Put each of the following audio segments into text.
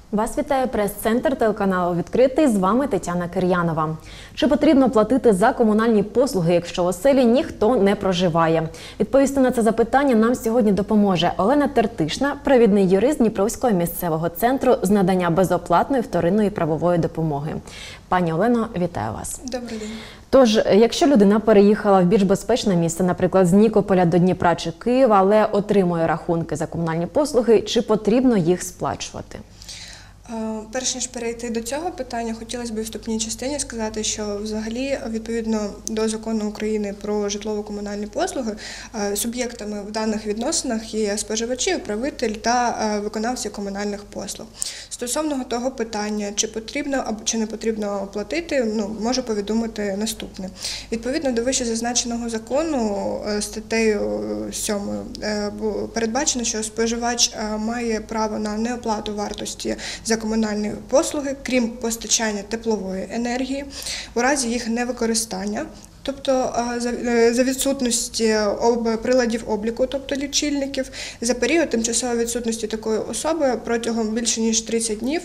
Вас вітає прес-центр телеканалу «Відкритий». З вами Тетяна Кир'янова. Чи потрібно платити за комунальні послуги, якщо в оселі ніхто не проживає? Відповісти на це запитання нам сьогодні допоможе Олена Тертишна, провідний юрист Дніпровського місцевого центру з надання безоплатної вторинної правової допомоги. Пані Олено, вітаю вас. Добрий день. Тож, якщо людина переїхала в більш безпечне місце, наприклад, з Нікополя до Дніпра чи Києва, але отримує рахунки за комунальні послуги, чи потрібно їх сплачувати? Перш ніж перейти до цього питання, хотілося б у вступній частині сказати, що взагалі, відповідно до Закону України про житлово-комунальні послуги, суб'єктами в даних відносинах є споживачі, управитель та виконавці комунальних послуг. Стосовно того питання, чи потрібно або чи не потрібно платити, можу повідомити наступне. Відповідно до вищезазначеного закону, статтею 7 передбачено, що споживач має право на неоплату вартості за комунальні послуги, крім постачання теплової енергії, у разі їх невикористання, тобто за відсутності приладів обліку, тобто лічильників, за період тимчасової відсутності такої особи протягом більше ніж 30 днів,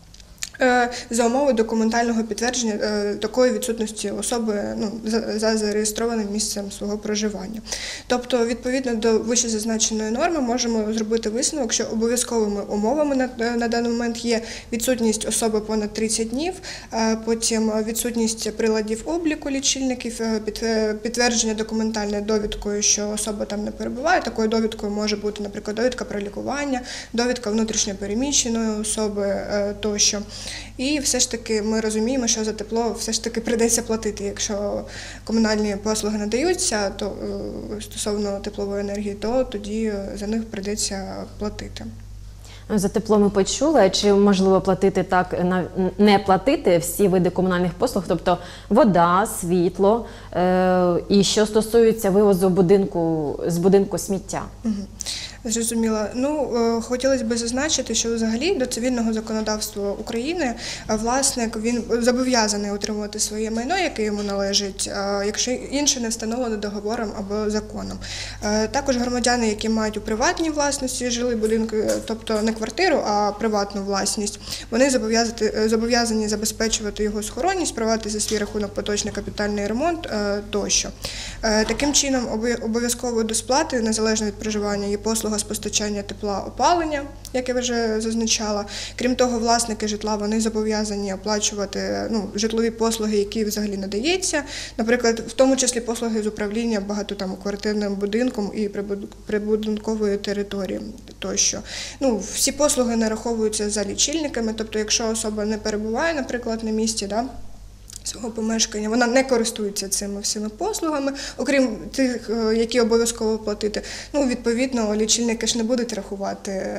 за умови документального підтвердження такої відсутності особи за зареєстрованим місцем свого проживання. Тобто, відповідно до вищезазначеної норми, можемо зробити висновок, що обов'язковими умовами на даний момент є відсутність особи понад 30 днів, потім відсутність приладів обліку лічильників, підтвердження документальною довідкою, що особа там не перебуває. Такою довідкою може бути, наприклад, довідка про лікування, довідка внутрішньо переміщеної особи тощо. І все ж таки ми розуміємо, що за тепло все ж таки прийдеться платити. Якщо комунальні послуги надаються, то стосовно теплової енергії, то тоді за них прийдеться платити. За тепло ми почули. Чи можливо платити так, не платити всі види комунальних послуг, тобто вода, світло, і що стосується вивозу з будинку сміття? Зрозуміло. Хотілося б зазначити, що взагалі до цивільного законодавства України власник він зобов'язаний утримувати своє майно, яке йому належить, якщо інше не встановлено договором або законом. Також громадяни, які мають у приватній власності жилі будинки, тобто не квартиру, а приватну власність, вони зобов'язані забезпечувати його схоронність, проводити за свій рахунок поточний капітальний ремонт тощо. Таким чином, обов'язково до сплати, незалежно від проживання, є послуга з постачання тепла, опалення, як я вже зазначала. Крім того, власники житла, вони зобов'язані оплачувати житлові послуги, які взагалі надається. Наприклад, в тому числі послуги з управління багатоквартирним будинком і прибудинковою територією тощо. Всі послуги нараховуються за лічильниками, тобто якщо особа не перебуває, наприклад, на місці, свого помешкання, вона не користується цими всіми послугами, окрім тих, які обов'язково платити. Відповідно, лічильники ж не будуть рахувати,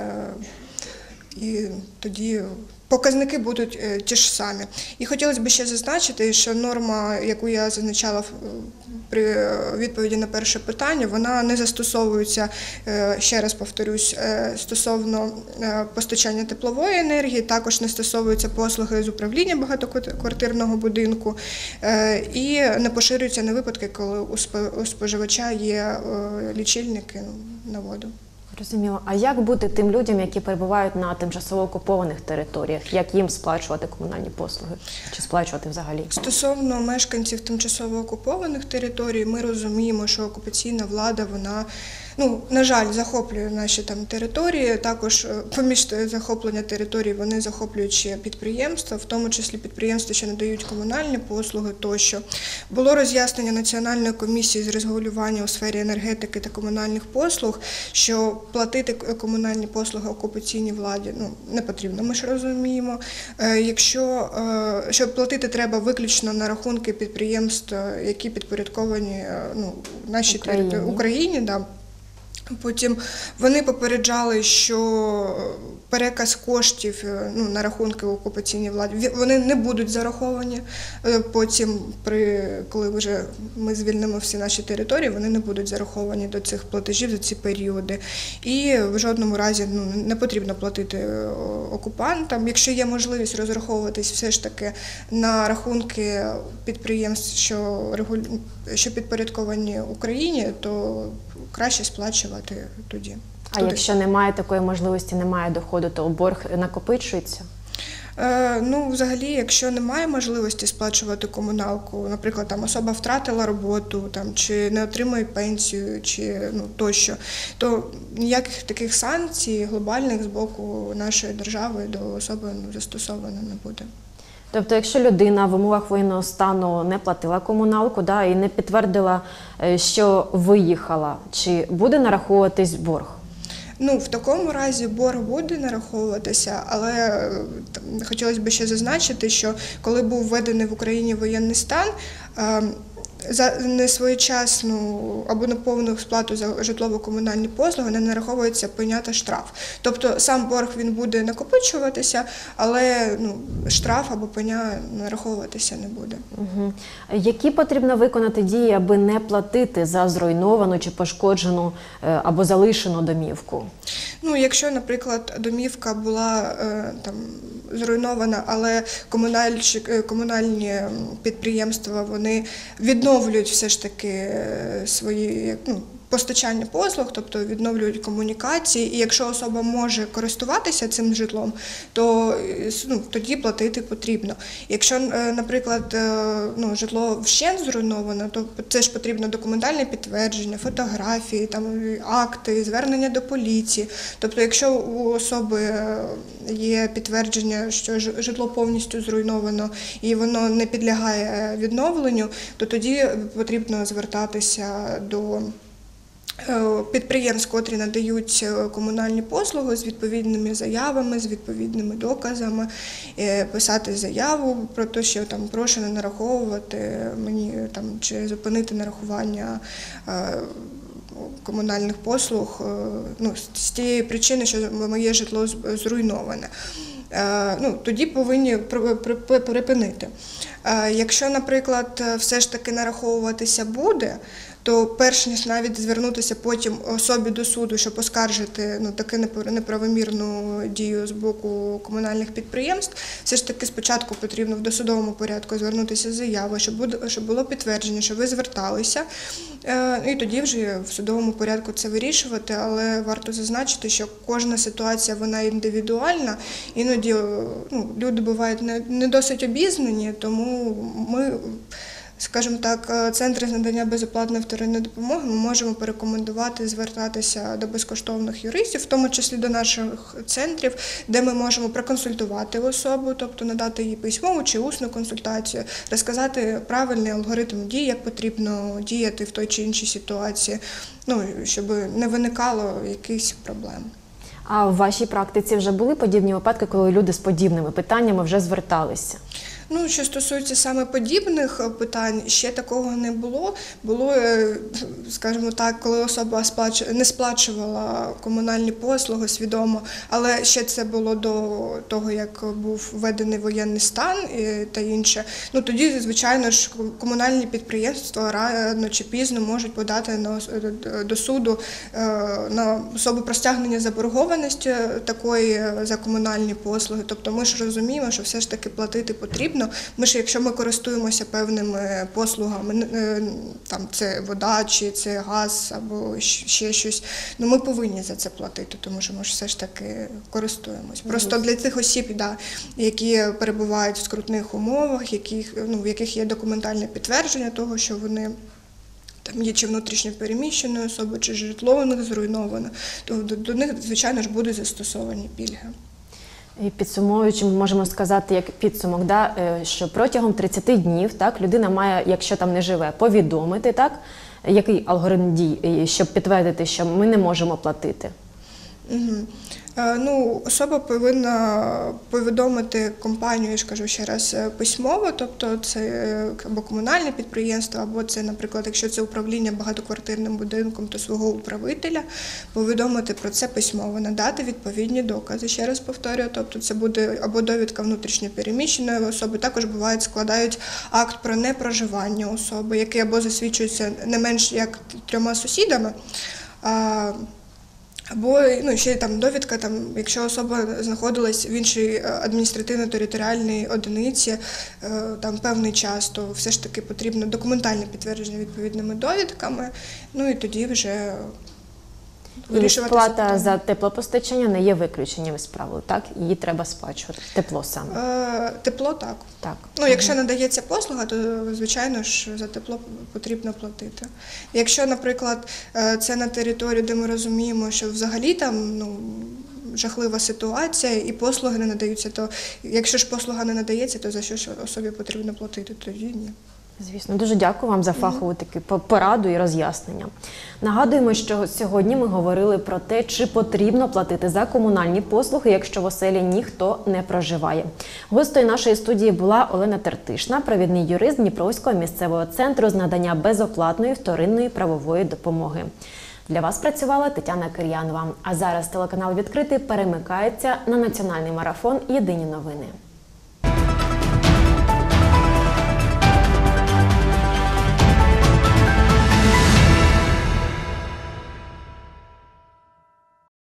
і тоді показники будуть ті ж самі. І хотілося б ще зазначити, що норма, яку я зазначала при відповіді на перше питання, вона не застосовується, ще раз повторюсь, стосовно постачання теплової енергії, також не стосовуються послуги з управління багатоквартирного будинку і не поширюються на випадки, коли у споживача є лічильники на воду. Розуміло. А як бути тим людям, які перебувають на тимчасово окупованих територіях? Як їм сплачувати комунальні послуги? Чи сплачувати взагалі? Стосовно мешканців тимчасово окупованих територій, ми розуміємо, що окупаційна влада, вона, на жаль, захоплює наші території. Також поміж захоплення територій вони захоплюють ще підприємства, в тому числі підприємства, що надають комунальні послуги тощо. Було роз'яснення Національної комісії з регулювання у сфері енергетики та комунальних послуг, що платити комунальні послуги окупаційній владі не потрібно, ми ж розуміємо. Що платити треба виключно на рахунки підприємств, які підпорядковані нашій Україні. Потім вони попереджали, що переказ коштів на рахунки окупаційній владі, вони не будуть зараховані. Потім, коли вже ми звільнимо всі наші території, вони не будуть зараховані до цих платежів за ці періоди. І в жодному разі не потрібно платити окупантам. Якщо є можливість розраховуватись все ж таки на рахунки підприємств, що підпорядковані Україні, то краще сплачувати тоді. А якщо немає такої можливості, немає доходу, то борг накопичується? Ну, взагалі, якщо немає можливості сплачувати комуналку, наприклад, там особа втратила роботу, там чи не отримує пенсію, чи тощо, то ніяких таких санкцій глобальних з боку нашої держави до особи застосовано не буде. Тобто, якщо людина в умовах воєнного стану не платила комуналку, і не підтвердила, що виїхала, чи буде нараховуватись борг? Ну, в такому разі борг буде нараховуватися, але хотілося б ще зазначити, що коли був введений в Україні воєнний стан, за несвоєчасну або неповну сплату за житлово-комунальні послуги не нараховується пеня та штраф. Тобто сам борг він буде накопичуватися, але штраф або пеня нараховуватися не буде. Угу. Які потрібно виконати дії, аби не платити за зруйновану чи пошкоджену або залишену домівку? Ну, якщо, наприклад, домівка була зруйнована, але комунальні підприємства, вони відновлюють все ж таки свої постачання послуг, тобто відновлюють комунікації, і якщо особа може користуватися цим житлом, то тоді платити потрібно. Якщо, наприклад, житло вщент зруйновано, то це ж потрібно документальне підтвердження, фотографії, акти, звернення до поліції. Тобто, якщо у особи є підтвердження, що житло повністю зруйновано і воно не підлягає відновленню, то тоді потрібно звертатися до підприємств, котрі надають комунальні послуги з відповідними заявами, з відповідними доказами, писати заяву про те, що прошу не нараховувати мені чи зупинити нарахування комунальних послуг з тієї причини, що моє житло зруйноване. Тоді повинні припинити. Якщо, наприклад, все ж таки нараховуватися буде, то перш ніж навіть звернутися потім особі до суду, щоб оскаржити таку неправомірну дію з боку комунальних підприємств, все ж таки спочатку потрібно в досудовому порядку звернутися з заявою, щоб було підтвердження, що ви зверталися, і тоді вже в судовому порядку це вирішувати, але варто зазначити, що кожна ситуація вона індивідуальна, іноді люди бувають не досить обізнані, тому ми, скажімо так, центри з надання безоплатної вторинної допомоги ми можемо порекомендувати звертатися до безкоштовних юристів, в тому числі до наших центрів, де ми можемо проконсультувати особу, тобто надати їй письмову чи усну консультацію, розказати правильний алгоритм дій, як потрібно діяти в той чи іншій ситуації, щоб не виникало якихось проблем. А в вашій практиці вже були подібні випадки, коли люди з подібними питаннями вже зверталися? Що стосується саме подібних питань, ще такого не було. Було, скажімо так, коли особа не сплачувала комунальні послуги свідомо, але ще це було до того, як був введений воєнний стан та інше. Тоді, звичайно ж, комунальні підприємства рано чи пізно можуть подати до суду на особу про стягнення заборгованості такої за комунальні послуги. Тобто ми ж розуміємо, що все ж таки платити потрібно. Якщо ми користуємося певними послугами, це вода, чи це газ, або ще щось, ми повинні за це платити, тому що ми ж все ж таки користуємось. Просто для тих осіб, які перебувають в скрутних умовах, в яких є документальне підтвердження того, що вони є чи внутрішньо переміщеною особою, чи житло у них зруйновано, то до них, звичайно ж, будуть застосовані пільги. І підсумовуючи, ми можемо сказати, як підсумок, що протягом 30 днів людина має, якщо там не живе, повідомити, який алгоритм дій, щоб підтвердити, що ми не можемо платити. Особа повинна повідомити компанію, я ж кажу ще раз, письмово, тобто це або комунальне підприємство, або це, наприклад, якщо це управління багатоквартирним будинком, то свого управителя, повідомити про це письмово, надати відповідні докази. Ще раз повторюю, тобто це буде або довідка внутрішньо переміщеної особи, також бувають, складають акт про непроживання особи, який або засвідчується не менш як 3 сусідами, або ще довідка, якщо особа знаходилась в іншій адміністративно-територіальній одиниці певний час, то все ж таки потрібно документальне підтвердження відповідними довідками, і тоді вже І вирішувати це сплата питання. за теплопостачання не є виключенням із правил, так? Її треба сплачувати. Тепло саме. Тепло так. Так. Ну, якщо надається послуга, то, звичайно ж, за тепло потрібно платити. Якщо, наприклад, це на території, де ми розуміємо, що взагалі там, жахлива ситуація і послуги не надаються, то якщо ж послуга не надається, то за що ж особі потрібно платити? Тоді ні. Звісно, дуже дякую вам за фахову таку пораду і роз'яснення. Нагадуємо, що сьогодні ми говорили про те, чи потрібно платити за комунальні послуги, якщо в оселі ніхто не проживає. Гостею нашої студії була Олена Тертишна, провідний юрист Дніпровського місцевого центру з надання безоплатної вторинної правової допомоги. Для вас працювала Тетяна Кир'янова. А зараз телеканал «Відкритий» перемикається на національний марафон «Єдині новини».